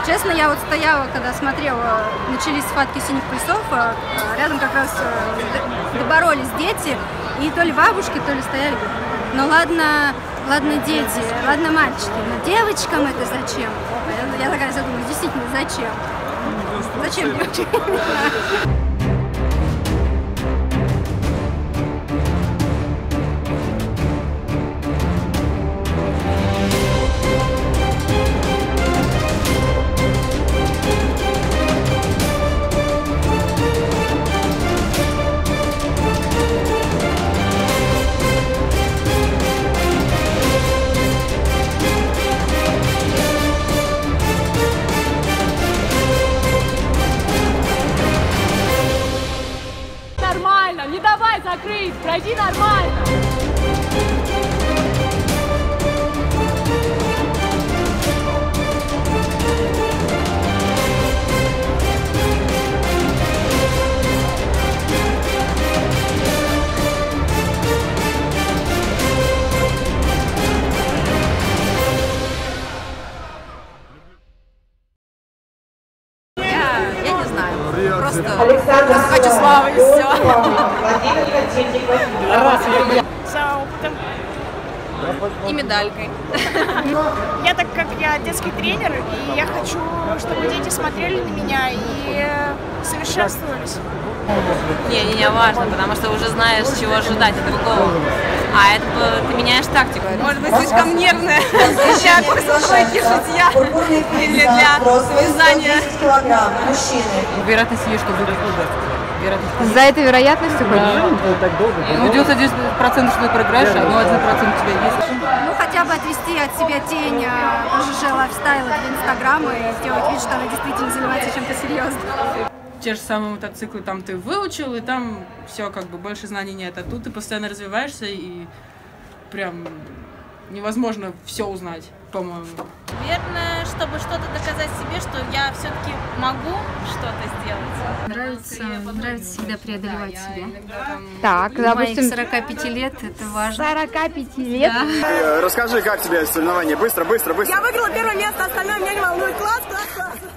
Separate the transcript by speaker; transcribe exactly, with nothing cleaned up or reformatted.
Speaker 1: Честно, я вот стояла, когда смотрела, начались схватки синих поясов, рядом как раз доборолись дети, и то ли бабушки, то ли стояли. Ну ладно, ладно дети, ладно мальчики, но девочкам это зачем? Я такая задумалась, действительно, зачем? Зачем девочкам?
Speaker 2: Не давай закрыть, пройди нормально.
Speaker 1: Просто, просто хочу славы и все.
Speaker 3: За опытом.
Speaker 1: И медалькой.
Speaker 3: Я, так как я детский тренер, и я хочу, чтобы дети смотрели на меня и совершенствовались.
Speaker 4: Не-не-не, важно, потому что уже знаешь, чего ожидать от другого. А это ты меняешь тактику. Может быть, слишком нервная для курсовой шитья или для вязания.
Speaker 5: Вероятность есть, что будет хуже.
Speaker 6: За этой вероятностью ходишь?
Speaker 5: Ну, девяносто девять процентов, что ты проиграешь, но один процент у тебя есть.
Speaker 1: Ну, хотя бы отвести от себя тень ЖЖ лайфстайла для Инстаграма и сделать вид, что она действительно занимается чем-то серьезным.
Speaker 5: Те же самые мотоциклы там ты выучил, и там все, как бы, больше знаний нет. А тут ты постоянно развиваешься, и прям невозможно все узнать, по-моему.
Speaker 4: Наверное, чтобы что-то доказать себе, что я все-таки могу что-то сделать.
Speaker 1: Нравится, нравится всегда преодолевать себя.
Speaker 6: Так, допустим,
Speaker 1: Моих сорока пяти лет это важно.
Speaker 6: сорока пяти лет?
Speaker 7: Да. Расскажи, как тебе соревнования? Быстро, быстро, быстро.
Speaker 3: Я выиграла первое место, остальное меня не волнует. Класс, класс, класс.